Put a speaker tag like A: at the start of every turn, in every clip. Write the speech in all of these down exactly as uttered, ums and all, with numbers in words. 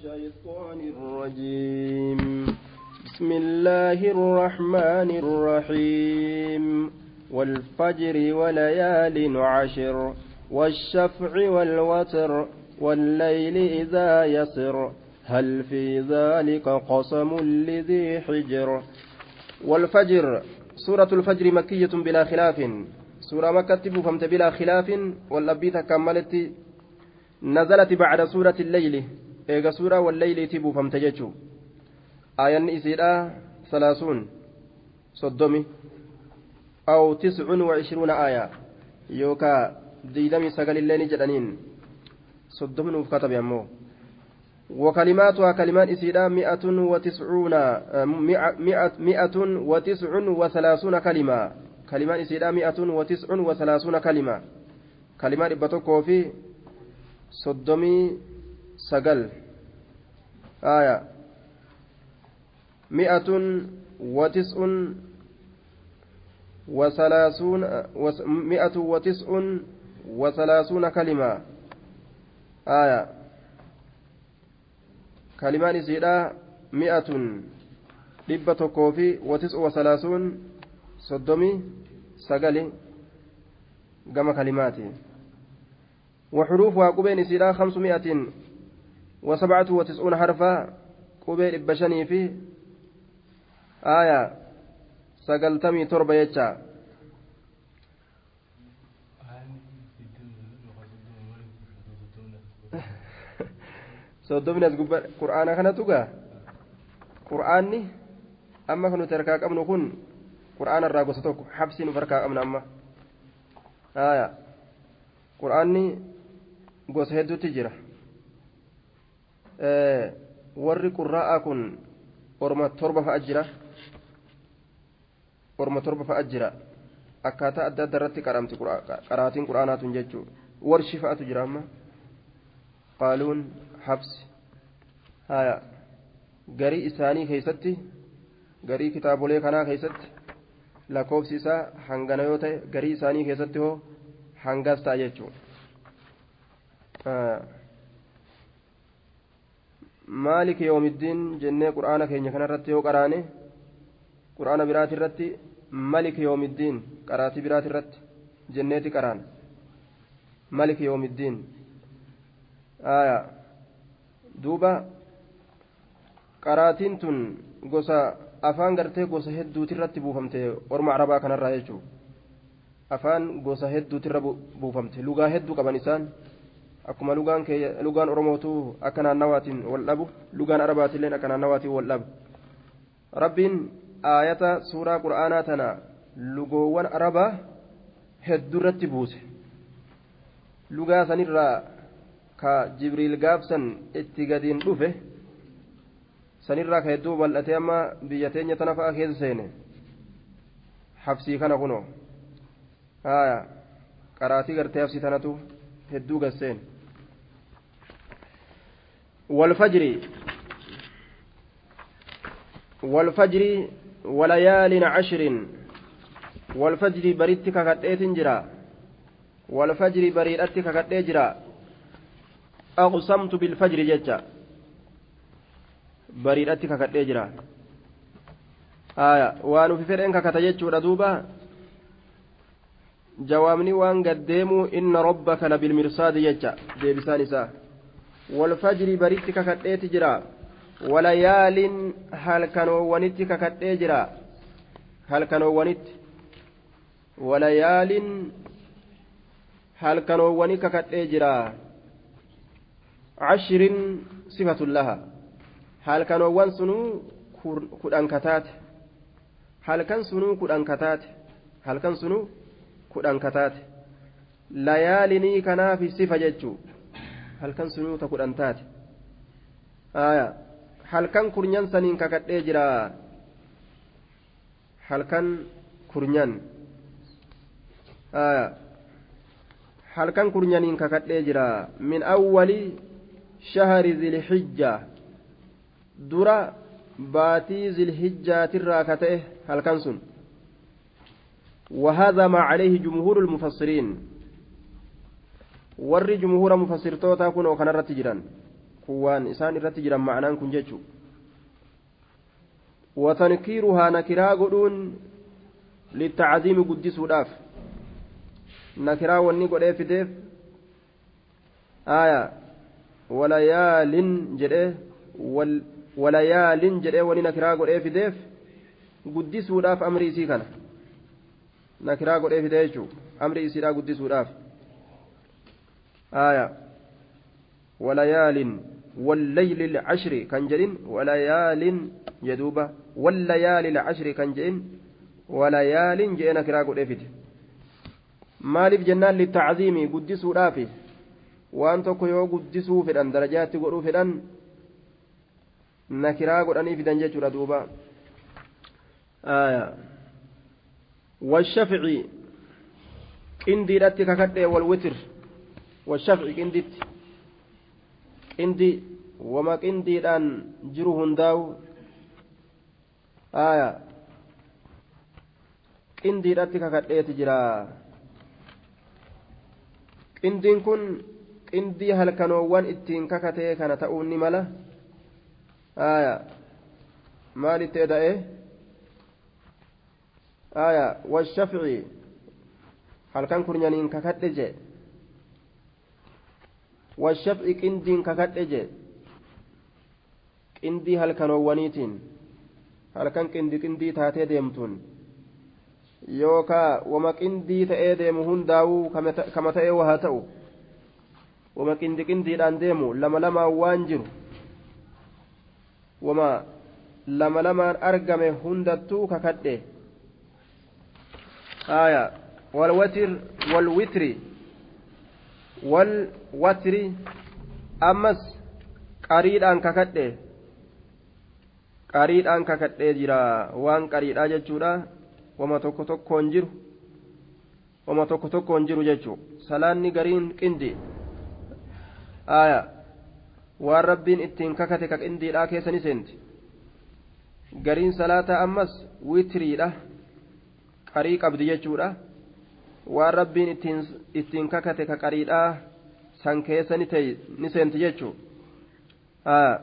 A: الشيطان الرجيم بسم الله الرحمن الرحيم والفجر وليال عشر والشفع والوتر والليل إذا يسر هل في ذلك قسم لذي حجر والفجر سورة الفجر مكية بلا خلاف سورة مكة فهمت بلا خلاف والأبيت كملت نزلت بعد سورة الليل إيجا سورة والليل تبو فهمت جيتشو آيان إسيرا ثلاثون صدومي أو تسع وعشرون آية يوكا ديدمي سقل الليل جدنين صدومي وفكتب يمو وكلماتها كلمات إسيرا مئة وتسعون مئة, مئة وتسع وثلاثون كلمة كلمات إسيرا مئة وتسع وثلاثون كلمة كلمات إبتوكو في صدومي سقل آية مئة وتسع وثلاثون مئة وتسع وثلاثون كلمة آية كلمان سيدا مئة لبة كوفي وتسع وثلاثون صدمي سقلي قم كلماتي وحروفها قبين سيدا خمسمائة وسبعة وتسعون حرفا قبين إبشني في آية سقلتمي تربة يتشا soddomni as gubbaa qur'aana kanatu gaa qur'aanni amma kan nuti harkaa qabnu kun qur'aana irraa gosa tokko habsiin uf harkaa qabna amma aya qur'aanni gosa hedduutti jira warri qurraa'aa kun orma torba fa'a jira orma torba fa'a jira akkaataa adda adda irratti qaramti qaraatiin qur'aanaatun jechuu warshi fa'atu jira amma qaaluun habsi haya garii isaanii keeysatti garii kitaabolee kanaa keeysatti lakkoofsi isaa hangana yoo ta'e garii isaanii keessatti hoo hangas ta'a jechuu maalik yoomiddiin jennee qur'aana keenya kanarratti yoo qaraane qur'aana biraati irratti malik yoomiddiin qaraatii biraati irratti jenneeti qaraan malik yoomiddiin aya duuba qaraatiin tun gosa afaan gartee gosa hedduuti irratti buufamte orma arabaa kanarraa jechuudha afaan gosa hedduuti irra buufamte lugaa hedduu qaban isaan akkuma lugaan lugaan oromootu akka naannawaatiin wal dhabu lugaan arabaatillee akka naannawaatiin wal dhabu rabbiin aayata suuraa qura'aanaa tana lugoowwan arabaa hedduu irratti buuse lugaa sanirraa ka jibriil gaafsan itti gadiin dhufe sanirraa ka hedduu bal'atee amma biyya teenya tana fa'a keessa seene habsii kana kunoo haya qaraatii gartee habsii tanatu hedduu gasseen walfajri walfajri walayaalin cashrin walfajri bariitti kakadheetin jira walfajri bariidhatti kakadhee jira أقسمت بالفجر جتا بريدتي ككدي جرا آية وانو في فرعين ككتجت ردوبا جوامني وان قدموا إن ربك لبالمرصاد جتا دي بسان سا والفجر بريدتي ككدي جرا وليال هل كانوا ونتي ككدي جرا هل كانوا ونت وليال هل كانوا وني ككدي جرا عشر صفة لها هل كانوا وانسنوا كدان كتات هل كان سنو كدان كتات هل كان سنو كدان كتات ليالني كنا في صفة ججو هل كان سنو تكدان تات آية هل كان كرنيان سنين ككت اجرا هل كان كرنيان آية هل كان كرنيان ككت اجرا من أول شهر ذي الحجة درا باتي ذي الحجة تراكته هل كنسن وهذا ما عليه جمهور المفسرين ور جمهور مفسر توتا كنوا كنرت جيران كوان إسان الرتجر معناه كنجتشو وتنكيرها نكرا قدون للتعظيم قدس وداف نكرا وني قد فديف آية وليال جريه وال وليال جريه وني نكرا قد فديف قدس وداف أمري سيكنا نكرا قد فديف أمري سيرا قدس وداف آية وليال والليل العشر كان جرين وليال جدوبة والليالي العشر كان جرين وليال جئنا كراغو ديفيد مالف جنان للتعظيم قدسوا رافي وان توكو يو قدسوا فدان درجات قرو فدان نكراغو داني فدان جيتشورا دوبا آية والشفع قندي راتي ككدي والوتر والشفع قندي قندي وما قندي دان جرو هنداو آية قندي راتي ككدي تجرا qindiin kun qindii halkanoowwan ittiin kakatee kana ta'uun ni mala aya maal itti eda'e aya washafci halkan kurnyaniin kakadhe je washafci qindiin kakadhe je qindii halkanoowwaniitiin halkan qindi qindii taatee deemtuun yookaa wama qindii ta'ee deemu hundaa'uu kama ta'ee waa ta'u wama qindi qindiidhaan deemu lama lamaan waan jiru wama lama lamaan argame hundattuu kakadhe aya walwatir walwitri walwatri ammas qariidhaan kakadhe qariidhaan kakadhee jira waan qariidhaa jechuudha wama tokko tokkoon jiru wama tokko tokkoon jiru jechuu salaanni gariin qindi aya waan rabbiin ittiin kakate ka qindiidhaa keessa ni seenti gariin salaata ammas witriidha qarii qabdi jechuudha waan rabbiin ittiin ittiin kakate ka qariidhaa san keessa ni ta'e ni seenti jechuu aya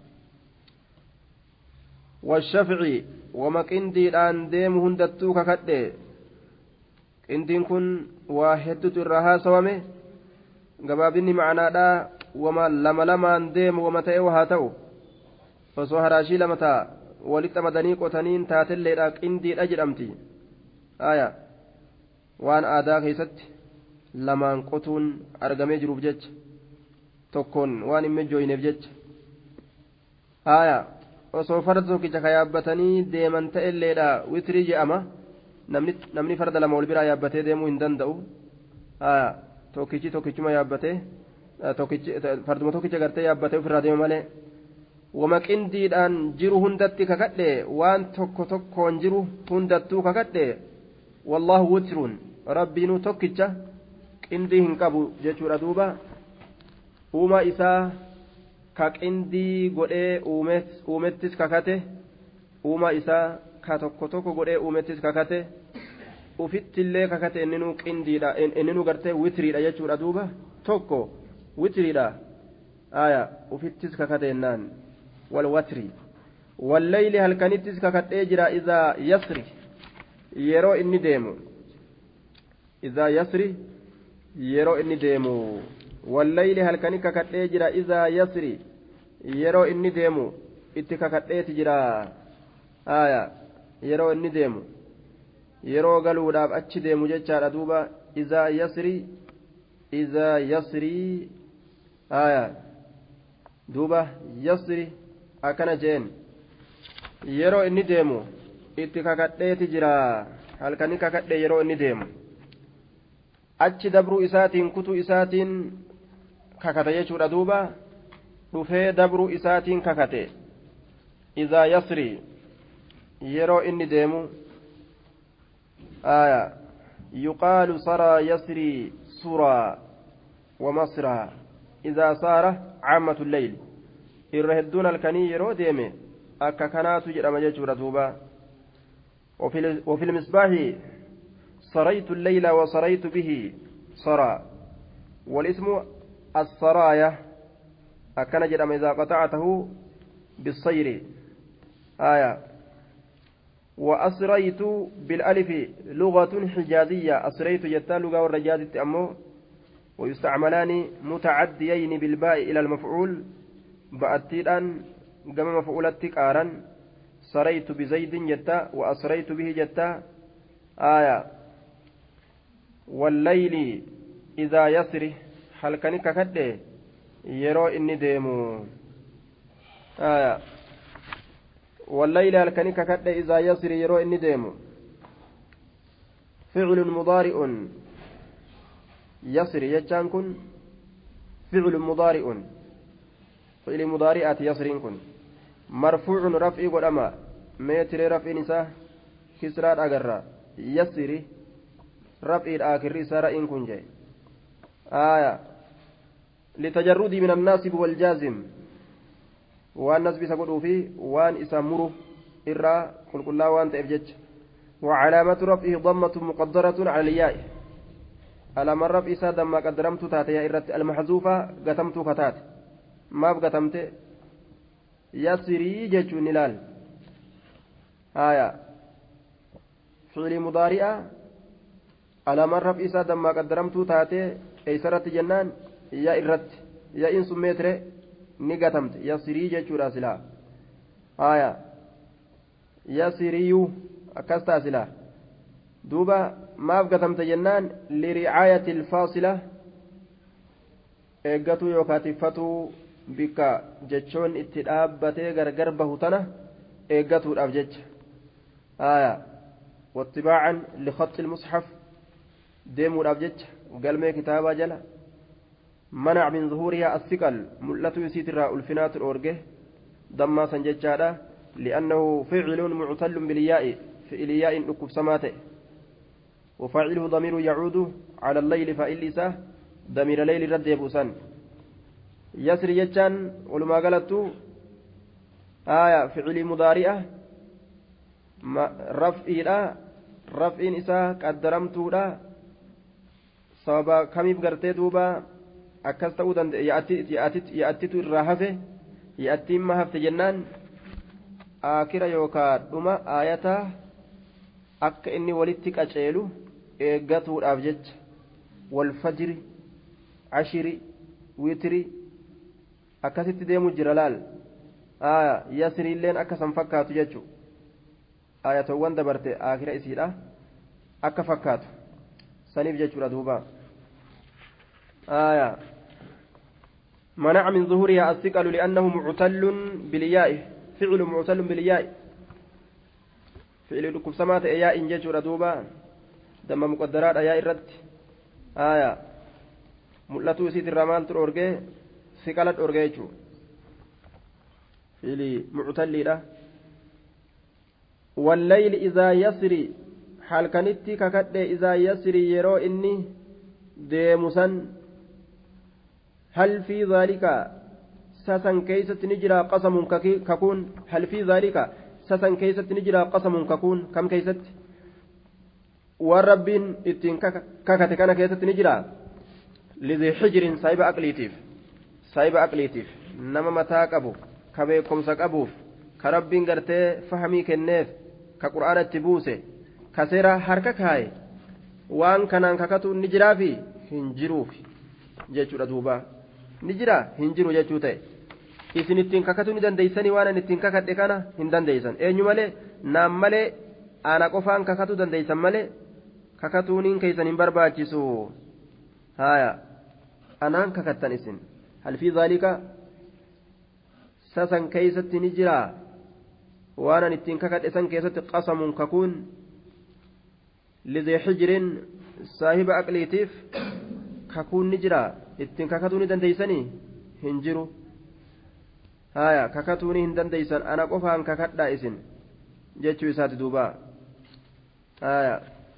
A: washafci wama qindiidhaan deemu hundattuu kakadhe qindiin kun waa hedduutu irraa haasawame gabaabinni macnaadhaa wama lama lamaan deemu wama ta'e waa ta'u osoo haraashii lama ta'a walitti amadanii qotaniin taatelleedha qindiidha jedhamti aya waan aadaa keessatti lamaan qotuun argamee jiruuf jecha tokkoon waan hin mijjooyneef jecha aya osoo farda tokkicha ka yaabbatanii deeman ta'elleedha witrii je'ama namni namni farda lama wal biraa yaabbatee deemuu hin danda'u aya tokkichi tokkichuma yaabbatee tokkichi farduma tokkicha gartee yaabbatee ofirraa deema malee wama qindiidhaan jiru hundatti kakadhe waan tokko tokkoon jiru hundattuu kakadhe wallahu witrun rabbiinuu tokkicha qindii hin qabu jechuudha duuba uumaa isaa ka qindii godhee uumettis kakate uumaa isaa ka tokko tokko godhee uumettis kakate ufittillee kakate inninuu qindiidha inninuu gartee witriidha jechuudha duuba tokko witriidha aya ufittis kakate ennaan walwatri wallayli halkanittis kakadhee jira izaa yasri yeroo inni deemu izaa yasri yeroo inni deemu wallayli halkani kakadhee jira izaa yasri yeroo inni deemu itti kakadheeti jira aya yeroo inni deemu yeroo galuudhaaf achi deemu jechaadha duuba izaa yasri izaa yasri aya duuba yasri akkana jeen yeroo inni deemu itti kakadheeti jira halkani kakadhee yeroo inni deemu achi dabruu isaatiin kutuu isaatiin kakate jechuudha duuba dhufee dabruu isaatiin kakate izaa yasri yeroo inni deemu aya yuqaalu saraa yasri suraa wamasraa izaa saara caammatu lleyl irra hedduun halkanii yeroo deeme akka kanaatu jedhama jechuudha duuba وفي المصباح صريت الليل وصريت به صرا والاسم السرايا أكن جرم إذا قطعته بالصير آية وأسريت بالألف لغة حجازية أسريت جتا لغة والرجازة أمه ويستعملان متعديين بالباء إلى المفعول بأتيران قام مفعولتك آرا سريت بزيد جتا وأسريت به جتا آية والليل إذا يسري هل كنك كده يرو إني ديمو آية والليل هل كنك كده إذا يسري يرو إني ديمو فعل مضارع يسري يجان كن فعل مضارع فعل مضارعات يسرين كن مرفوع رفع قدما متر رفع نساء كسرى أجرى يسري رفع الآخر سارة إن كن جاي آية لتجرد من الناصب والجازم وان نسب سقطوا فيه وان اسمره إرى قل قل لا وان تأبجج وعلامة رفعه ضمة مقدرة على الياء على من رفع سادا ما قدرمت تاتي إرت المحذوفة قتمت كتات ما بقتمت يسري جج نلال آية فعل مضارئة على من رفع سادا ما قدرمت تاتي ايسرت جنان يا إرت يا إن سميتر نقتمت يسري جج راسلا آية يسري أكستا سلا دوبا ما بقتمت جنان لرعاية الفاصلة eeggatu yookaan tiffatuu bika jechoon itti dhaabbatee gargar bahu tana eeggatuudhaaf jecha aya wattibaacan likhaxi ilmushaf deemuudhaaf jecha galmee kitaabaa jala manac min zuhuurihaa assiqal mul'atu isiitirraa ulfinaatu dhoorge dammaasan jechaadha li'annahu ficilun muctallun biliyaa'i fi'iliyaa'in dhukkubsamaa ta'e وفاعله ضمير يعود على الليل فإل إساه ضمير ليل رد يبوسان يسري يجان ولما قالت آية فعل مضارئة رفعي لا رفعين إساه قدرمتو لا سبب كميف قرتي دوبا أكست أودن يأتي يأتي يأتي الرهفة يأتي ما هفت جنان آخر يوكا دوما آية أك إني ولدتك أجيلو إيقاتو الأفجج والفجر عشري ويتري أكاسيت ديمو جرلال آية يسري اللين أكاسم فكاتو ججو آية وان دبرت آخر إسيرا أكا فكاتو سنيف ججو ردوبا آية منع من ظهورها الثقل لأنه معتل بالياء فعل معتل بالياء فعل لكم سمات إياء ججو ردوبا دم مقدرات أياء الرد آية ملتو سيد الرمال ترورجي سكالت أورجيجو فيلي معتلي له والليل إذا يسري حال كانت ككد إذا يسري يرو إني ديمسا هل في ذلك سسن كيسة نجرى قسم ككون هل في ذلك سسن كيسة نجرى قسم ككون كم كيسة والرب إتين ككت كان كيسة نجرى لذي حجر سايب أقليتيف سايب أقليتيف نما متاك أبو كبيكم سك أبوف كربين قرتي فهمي كنيف كقرآن التبوسي كسيرا حركك هاي وان كانان ككتو نجرى في هنجروف جيتشو ردوبا نجرى هنجرو جيتشو تي isin ittiin kakatu ni dandeeysanii waan an ittiin kakadhe kana hin dandeeysan eenyu malee naam malee ana qofaan kakatu dandeeysan malee kakatuuniin keeysan hin barbaachisu haya anaan kakattan isin hal fi dhaalika sasan keeysatti ni jira waan an ittiin kakadhe san keessatti qasamun kakuun lidhii xijrin saahiba aqliitiif kakuun ni jira ittiin kakatuu ni dandeeysanii hin jiru haya kakatuuni hin dandeeysan ana qofaan kakadhaa isin jechuu isaati duuba haya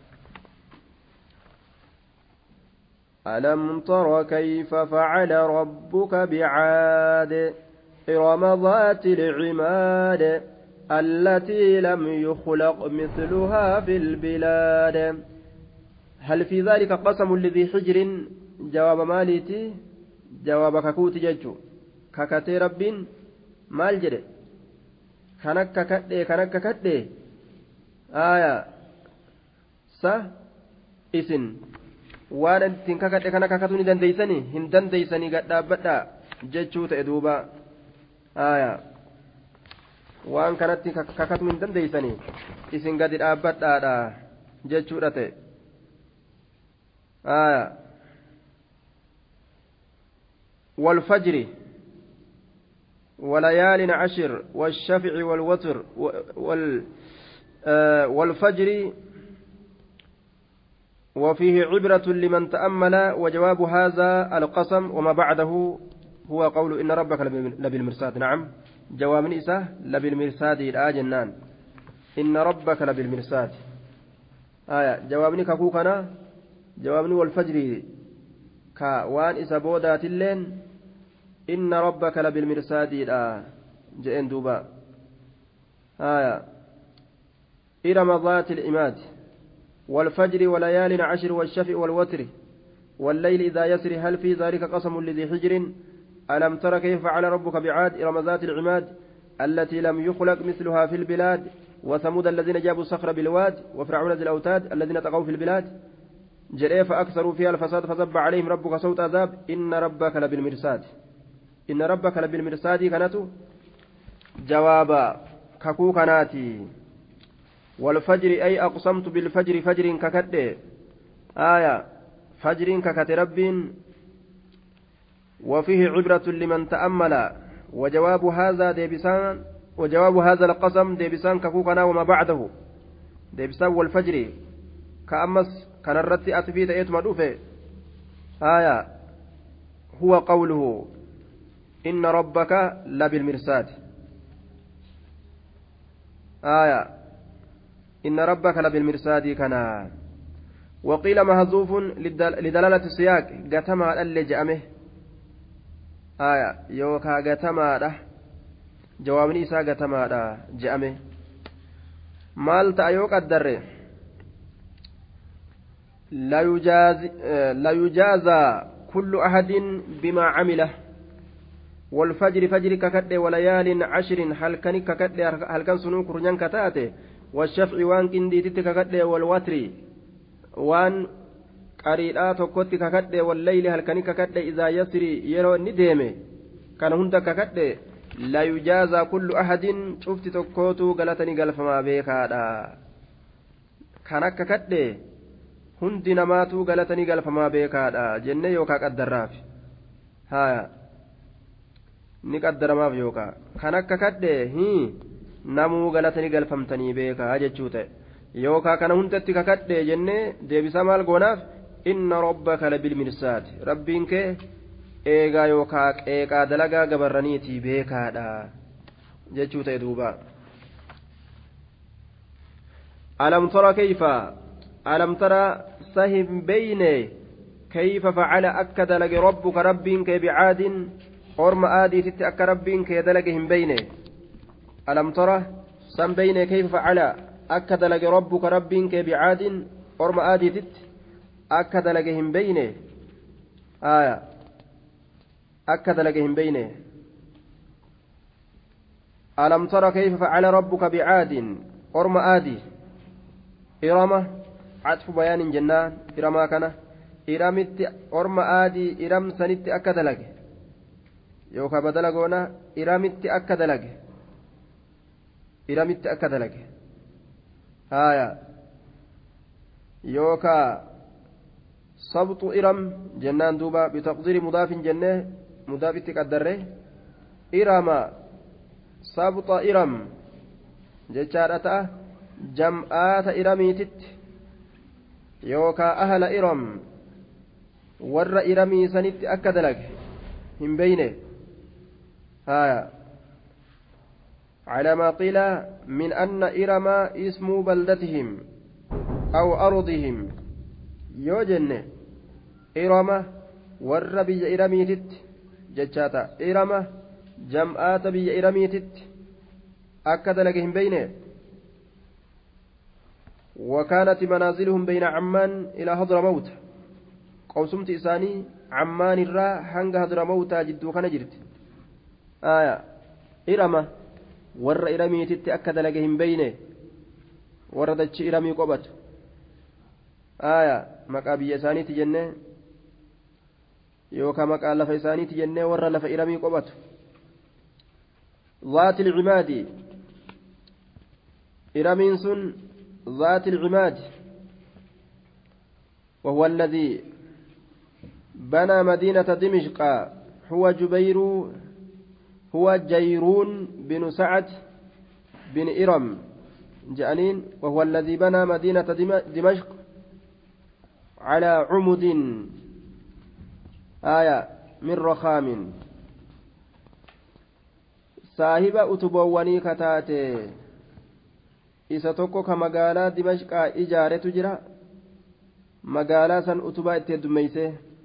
A: ألم تر كيف فعل ربك بعاد إرم ذات العماد التي لم يخلق مثلها في البلاد هل في ذلك قسم لذي حجر جواب مالتي جواب ككوت ججو kakatee rabbiin maal jedhe kan akka kadhee kan akka kadhee aayaa sa isin waan ittiin kakadhe kana kakatuu ni dandeeysanii hin dandeeysanii gadhaabbadhaa jechuu ta'e duuba aayaa waan kanatti kakatuu hin dandeeysanii isin gadi dhaabbadhaadha jechuudha ta'e aayaa والفجر وليال عشر والشفع والوتر وال والفجر وفيه عبرة لمن تأمل وجواب هذا القسم وما بعده هو قول إن ربك لبالمرصاد نعم جواب نساء لبالمرصاد الآ جنان إن ربك لبالمرصاد آية جوابني ككوكنا جوابني والفجر كوان إسا بودات اللين إن ربك لبالمرصاد الآ جئن دوبا آية إرم ذات العماد والفجر وليال عشر والشفع والوتر والليل إذا يسر هل في ذلك قسم لذي حجر ألم تر كيف فعل ربك بعاد إرم ذات العماد التي لم يخلق مثلها في البلاد وثمود الذين جابوا الصخر بالواد وفرعون ذي الأوتاد الذين طغوا في البلاد جري فأكثروا فيها الفساد فصب عليهم ربك صوت عذاب إن ربك لبالمرصاد إن ربك لبالمرصاد كانت جوابا ككو كناتي والفجر أي أقسمت بالفجر فجر ككد آية فجر ككت رب وفيه عبرة لمن تأمل وجواب هذا ديبسان وجواب هذا القسم ديبسان ككوكنا وما بعده ديبسان والفجر كأمس كان الرد أتفيت إيتما دوفي آية هو قوله إن ربك لبالمرصاد آية إن ربك لبالمرصاد كنا وقيل مهزوف لدلالة السياق قتما اللي جأمه آية يوكا قتما له جوابني إسا قتما له جأمه مال تأيوك الدر لا يجازى لا يجازى كل أحد بما عمله والفجر فجر ككد وليال عشر هل كان ككد هل كان سنوك رجان كتاته والشفع وان كنديتك ككد والوتر وان قريئات كوت ككد والليل هل كان ككد إذا يسري يرو نديمه كان هند ككد لا يجازى كل أحد شفت تكوتو غلطني غلف ما بيكادا كان ككد هند نماتو غلطني غلف ما بيكادا جنة يوكا قدراف ها ni qaddaramaaf yookaan kan akka kadhee hii namuu galatanii galfamtanii beekaa jechuu ta'e yookaan kana hundatti kakadhee jennee deebisa maal goonaaf inna rabbaka labilmirsaad rabbiin kee eegaa yookaan qeeqaa dalagaa gabarraniitii beekaadha jechuu ta'e duuba alam tara kayfa alam tara sahim beyne kayfa facala akka dalage rabbuka rabbiin kee bicaadin orma aadiititti akka rabbiin kee dalage hin beyne alam tara san beyne kayfa facala akka dalage rabbuka rabbiin kee bicaadin orma aadiititti akka dalage hin beyne aya akka dalage hin beyne alam tara kayfa facala rabbuka bicaadin orma aadi irama catfu bayaanin jennaan iramaa kana iramitti orma aadi iram sanitti akka dalage yookaan badala goona iramitti akka dalage iramitti akka dalage haya yookaan sabxu iram jennaan duuba bitaqdiiri mudaafin jennee mudaafitti qaddarre irama sabxa iram jechaadha ta'a jam'aata iramiititti yookaan ahla iram warra iramii sanitti akka dalage hin beyne هايا على ما قيل من أن إرم اسم بلدتهم أو أرضهم يوجن إرم والربي إرميتت جتشاتا إرم جمعات بي إرميتت أكد لكهم بينه وكانت منازلهم بين عمان إلى حضرموت قوسمت إساني عمان الرا حنق حضرموت جدو كان جرت آية إرمة ور إرمي تتي أكد لقهم بينه وردتش إرمي قبت آية مقابي يساني تجنة يوكا مقال لف يساني تجنة ور لف إرمي قبت ذات العماد إرمين سن ذات العماد وهو الذي بنى مدينة دمشق هو جبير هو جيرون بن سعد بن إرم جانين وهو الذي بنى مدينة دمشق على عمد آية من رخام صاحب أتبواني كتاتي isa tokko ka magaalaa dimashqaa ijaaretu jira magaalaa san utubaa itti heddummeeyse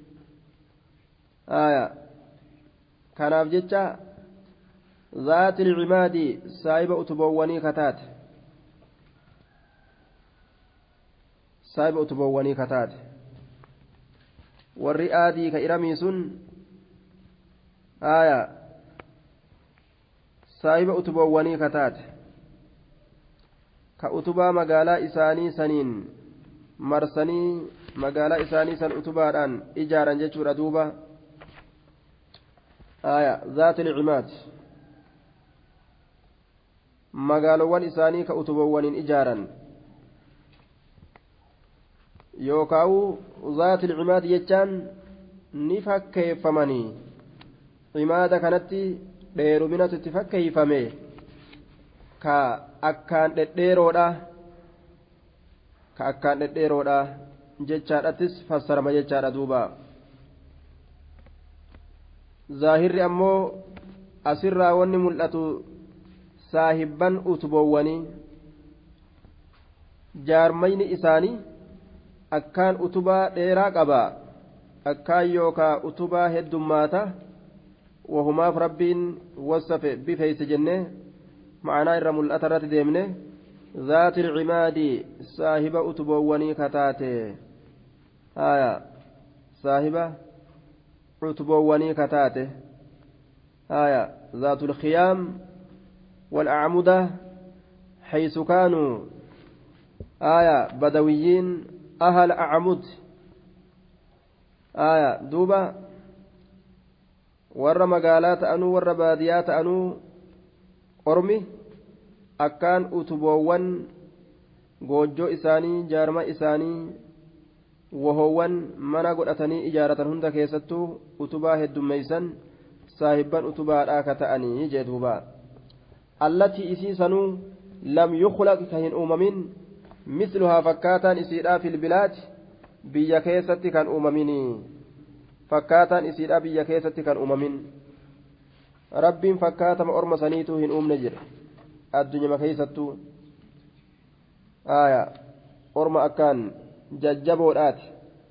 A: aya kanaaf jecha zaati lcimaadi saahiba utuboowwanii kataate saahiba utuboowwanii kataate warri aadii ka iramii sun aya saahiba utuboowwanii kataate ka utubaa magaalaa isaanii saniin marsanii magaalaa isaanii san utubaadhaan ijaaran jechuudha duuba aya zaati lcimaad magaalowwan isaanii ka utuboowwaniin ijaaran yookaa'u zaati lcimaad jechaan ni fakkeeffamanii cimaada kanatti dheeruminatu itti fakkeeyfame ka akkaan dhedheeroodha ka akkaan dhedheeroodha jechaadhattis fassarama jechaadha duuba zaahirri ammoo asirraa wanni mul'atu saahibban utuboowwanii jaarmayni isaanii akkaan utubaa dheeraa qaba akkaan yookaa utubaa heddummaata wahumaaf rabbiin wasafe bifeeyse jenne معناه الرمل الأثرات ديمنه ذات العماد صاحبة أتبواني كتاته آية صاحبة أتبواني كتاته آية ذات الخيام والأعمدة حيث كانوا آية بدويين أهل أعمد آية دوبة ور مقالات أنو ور باديات أنو ormi akkaan utuboowwan goojjoo isaanii jaarma isaanii wahoowwan mana godhatanii ijaaratan hunda keessattuu utubaa heddummeeysan saahibban utubaadhaa ka ta'anii jee duuba allatii isii sanuu lam yukhlaq ka hin uumamin misluhaa fakkaataan isiidhaa filbilaad biyya keessatti kan uumaminii fakkaataan isiidhaa biyya keessatti kan uumamin rabbiin fakkaatama orma saniituu hin uumne jedhe addunyama keeysattuu aya orma akkaan jajjaboodhaati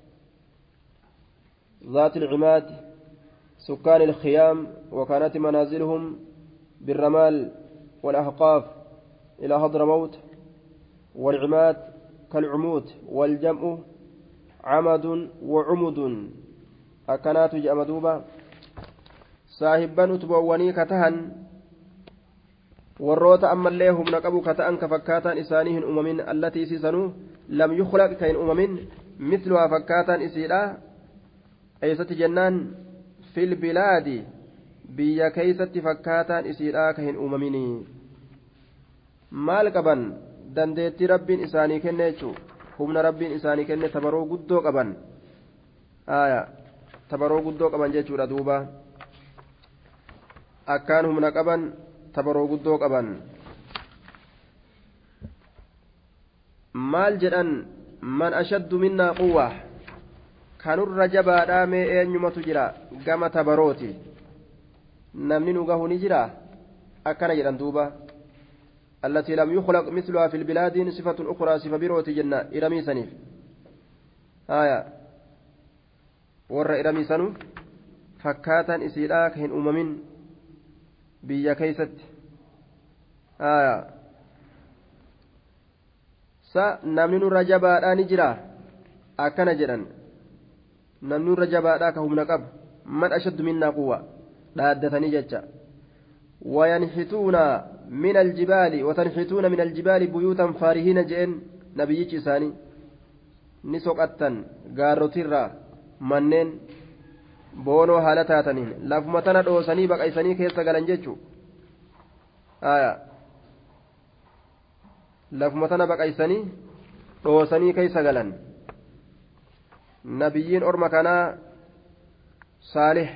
A: ذات العماد سكان الخيام وكانت منازلهم بالرمال والأحقاف إلى حضرموت والعماد كالعمود والجمع عمد وعمد أكنات جأمدوبا saahibban utuboowwanii katahan warroota ammallee humna qabu kata'an ka fakkaataan isaanii hin uumamin allatii isiisanuu lam yukhlaq ka hin uumamin misluhaa fakkaataan isiidha eeysatti jennaan fil bilaadi biyya keeysatti fakkaataan isiidha ka hin uumaminii maal qaban dandeettii rabbiin isaanii kenne jechuu humna rabbiin isaanii kenne tabaroo guddoo qaban aya tabaroo guddoo qaban jechuudha duuba akkaan humna qaban tabaroo guddoo qaban maal jedhan man ashaddu minnaa quwwa kanurra jabaadhaa mee eenyumatu jira gama tabarooti namni nu gahu ni jira akkana jedhan duuba التي لم يخلق مثلها في البلاد صفة أخرى صفة بروت جنة إرمي سنيف آية ور إرمي سنو فكاتا إسيراك هن أممين بيا كيست آية سا نمن رجبا نجرا أكن جرا نمن رجبا كهم نقب من أشد منا قوة دادتني جتة وينحتون من الجبال وتنحتون من الجبال بيوتا فارهين جئن نبيك إساني نسوقتا غاروتيرا منين بونو حالتاتنين لفمتنا دوسني بقى إساني كيسا غلنجيشو آية لفمتنا بقى إساني دوسني كيسا غلن نبيين أرمكنا صالح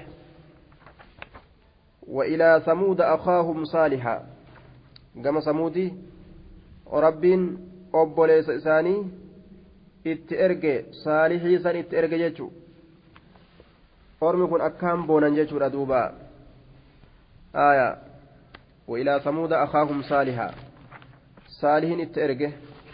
A: وإلى ثمود أخاهم صالحا كما ثمودي وربين أبوليس إساني اتئرجي صالحي سن اتئرجي جيشو أرمي كن أكام بونا جيشو ردوبا آية وإلى ثمود أخاهم صالحا صالحين اتئرجي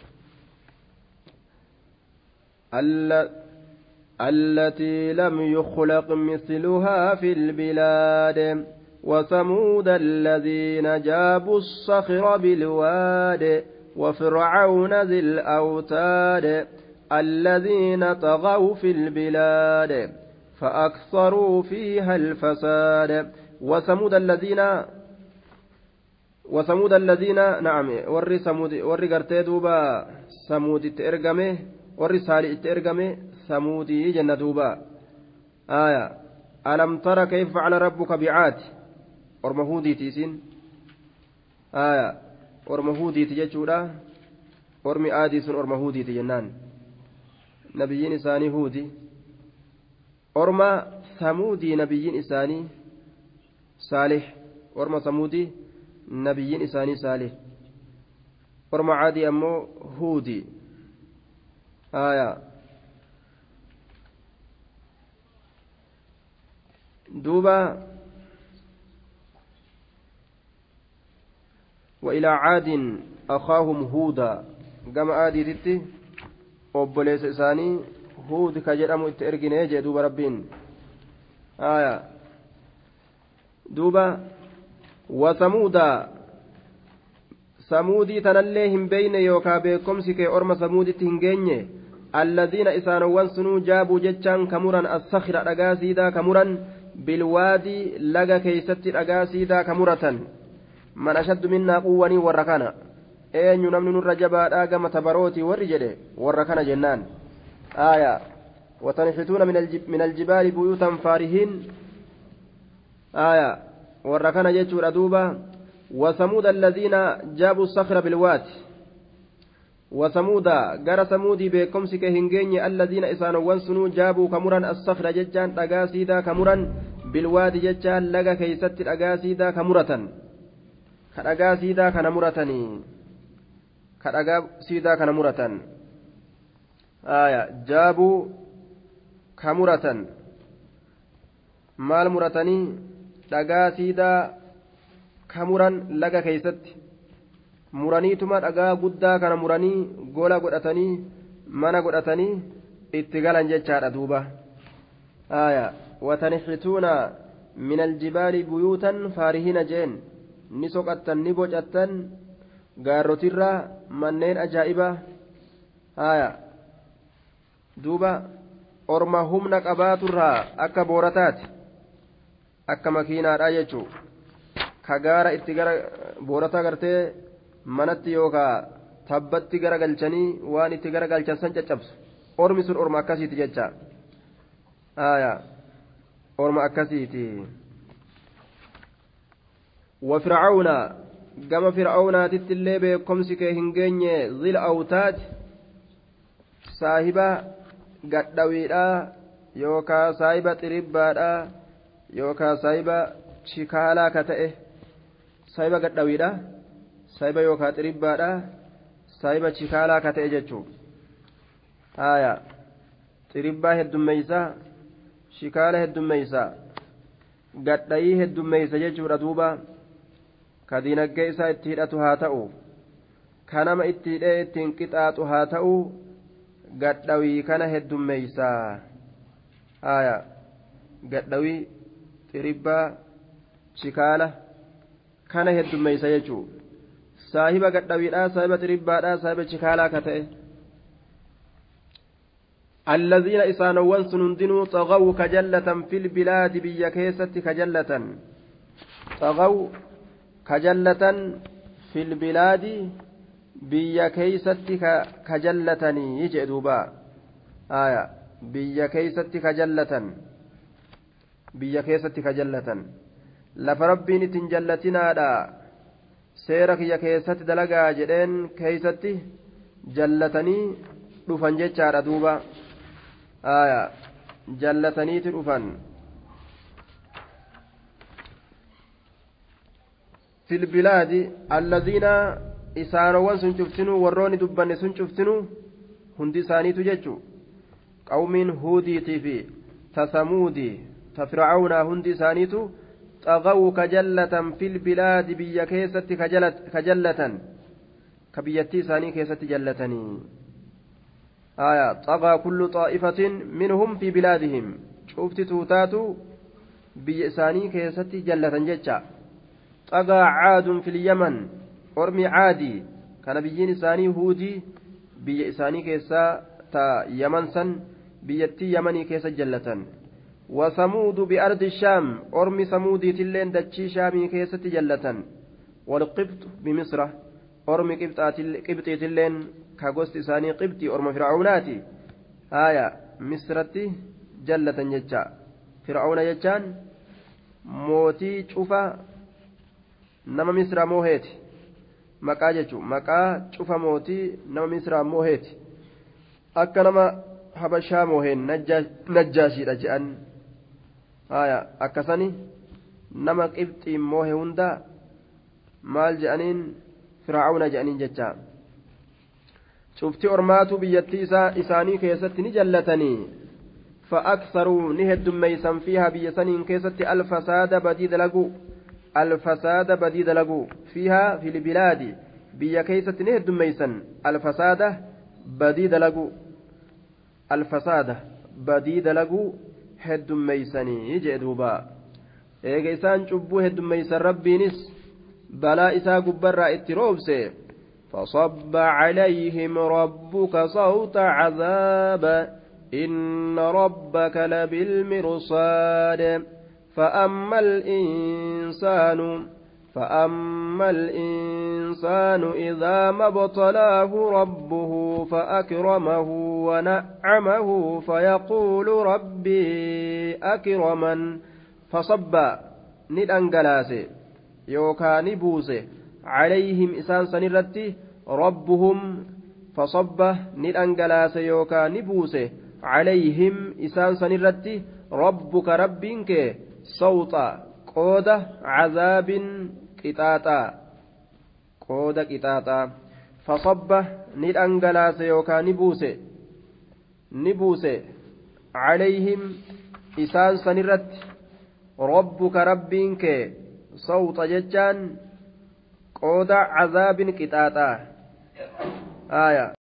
A: التي لم يخلق مثلها في البلاد وثمود الذين جابوا الصخر بالواد وفرعون ذي الأوتاد الذين طغوا في البلاد فأكثروا فيها الفساد وثمود الذين وثمود الذين نعم ور ثمود ور غرتي دوبا ثمود ترغمه ور صالح ترغمه ثمودي جنة دوبا آية ألم ترى كيف فعل ربك بعاد أرمهودي تيسين آية أرمهودي تججودا أرمي آديس أرمهودي تجنان نبيين إساني هودي أرمى ثمودي نبيين إساني صالح أرمى ثمودي نبيين إساني صالح أرمى عادي أمو هودي آية دوبا وإلى عاد أخاهم هودا قام عادي تتي أبوليس إساني هود كجرم اترقني جي دوبا ربين آية دوبا وثمودا ثمودي تنليهم بين يوكا بكمسك أرم ثمودي تنجيني الذين إسانوان سنو جابوا جتشان كمرا الصخر أغاسيدا كمرا بالوادي لغا كيست أغاسيدا كمرة من أشد منا قوة وركانا أين ينمن الرجبات آقام تبروتي ورجل وركانا جنان آية وتنحتون من, الجب من الجبال بيوتا فارهين آية وركانا جيتشور أدوبا وثمود الذين جابوا الصخر بالواد وثمود غير ثمودي بكمسك هنجيني الذين إسانوان سنو جابوا كمرا الصخر ججان أغاسيدا كمرا بالواد ججان لغا كيست أغاسيدا كمرة كأغاسيدا كنمرتني كأغاسيدا كنمرة آية جابوا كمرة مال مرتني أغاسيدا كمرا لغا كيست muraniituma dhagaa guddaa kana muranii gola godhatanii mana godhatanii itti galan jechaadha duuba aya watanixituuna min aljibaali buyuutan faarihina jeen ni soqattan ni bocattan gaarrotirraa manneen ajaa'iba aya duuba orma humna qabaaturraa akka boorataati akka makiinaadha jechuu ka gaara itti gara boorataa gartee manatti yookaa tabbatti gara galchanii waan itti gara galchan san caccabsu ormi sun orma akkasiiti jecha aya orma akkasiiti wa fir'auna gama fir'aunaatitti illee beekomsi kee hin geenye zil awtaad saahiba gadhawiidha yookaa saahiba xiribbaadha yookaa saahiba chikaalaa ka ta'e saahiba gadhawiidha saahiba yookaa xiribbaadha saahiba chikaalaa ka ta'e jechuun haaya xiribbaa heddummeeysa shikaala heddummeeysa gadhayii heddummeeysa jechuudha duuba ka diinaggee isaa itti hidhatu haa ta'u ka nama itti hidhee ittiin qixaaxu haa ta'u gadhawii kana heddummeeysa haaya gadhawii xiribbaa shikaala kana heddummeeysa jechuudha saahiba gadhawiidhaa saahiba xiribbaadhaa saahiba chikaalaa ka ta'e الذين إسانوان سنندنوا طغوا كجلة في البلاد بيا كيست كجلة طغوا كجلة في البلاد بيا كيست كجلتني يجئ دوبا آية بيا كيست كجلة بيا كيست كجلة لفربين تنجلتنا دا سيرك يا كيست دلقا جدين كيست جلتني dhufan jechaadha duuba aya jallataniiti dhufan fil bilaadi alladhiina isaanowwan sun cuftinuu warroonni dubbanne sun cuftinuu hundi isaaniitu jechu qawmiin huudiitii fi tasamuudii ta fircawnaa hundi isaaniitu xagaw kajallatan fil bilaadi biyya keessatti kajallatan ka biyyattii isaanii keessatti jallatanii آية طغى كل طائفة منهم في بلادهم شفت توتاتو بيساني كيستي جلة جتشا طغى عاد في اليمن أرمي عادي كان بيين إساني هودي بيساني كيسا تا يمن سن بيتي يمني كيسا جلة وثمود بأرض الشام أرمي ثمودي تلين دتشي شامي كيستي جلة والقبط بمصر أرمي قبطي تلين كاغوست إساني قبطي أرمى فرعوناتي آية مصرتي جلة جتشا فرعون جتشان موتي شوفا نما مصر موهيتي مكا جتشو مكا شوفا موتي نما مصر موهيتي أكا نما حبشا موهين نجاشي رجعان آية أكساني نما قبطي موهي هندا مال جانين فرعون جانين جتشا شفتي أرماتو بيتي إساني كيست نجلتني فأكثروا نهد ميسا فيها بيسانين كيست الفساد بديد لقو الفساد بديد لقو فيها في البلاد بيا كيست نهد ميسا الفساد بديد لقو الفساد بديد لقو هد ميساني يجدوبا إيجا إسان شبو هد ميسا ربينس بلا إسا قبرا اتروبسي فصب عليهم ربك صوت عذاب إن ربك لبالمرصاد فأما الإنسان فأما الإنسان إذا ما ابتلاه ربه فأكرمه ونعمه فيقول ربي أكرمن فصب ندانجلاسي يوكا نبوسي عليهم إسان سنرتي ربهم فصب ندانجلاس يوكا نبوسي عليهم إسان سنرتي ربك ربك صوت قود عذاب قطاطا قود قطاطا فصب ندانجلاس يوكا نبوسي نبوسي عليهم إسان سنرتي ربك ربك صوت ججان قود عذاب قطاطا آية